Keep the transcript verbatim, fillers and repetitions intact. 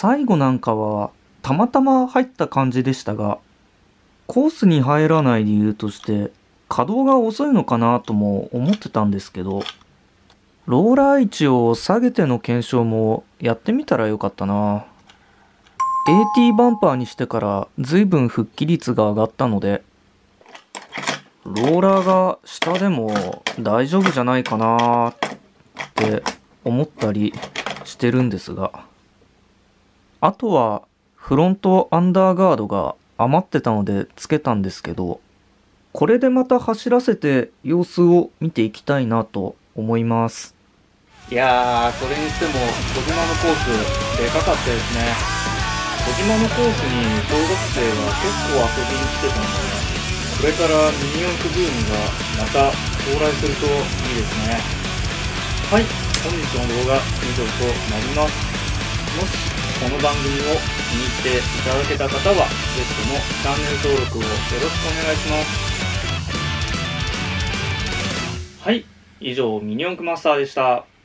最後なんかはたまたま入った感じでしたが、コースに入らない理由として稼働が遅いのかなとも思ってたんですけど、ローラー位置を下げての検証もやってみたらよかったな。エーティー バンパーにしてから随分復帰率が上がったので、ローラーが下でも大丈夫じゃないかなって思ったりしてるんですが、あとはフロントアンダーガードが余ってたのでつけたんですけど、これでまた走らせて様子を見ていきたいなと思います。 いやー、それにしても小島のコースでかかったですね。小島のコースに小学生が結構遊びに来てたので、これからミニ四駆ブームがまた到来するといいですね。はい、本日の動画以上となります。もしこの番組を気に入っていただけた方は、ぜひともチャンネル登録をよろしくお願いします。はい、以上ミニ四駆マスターでした。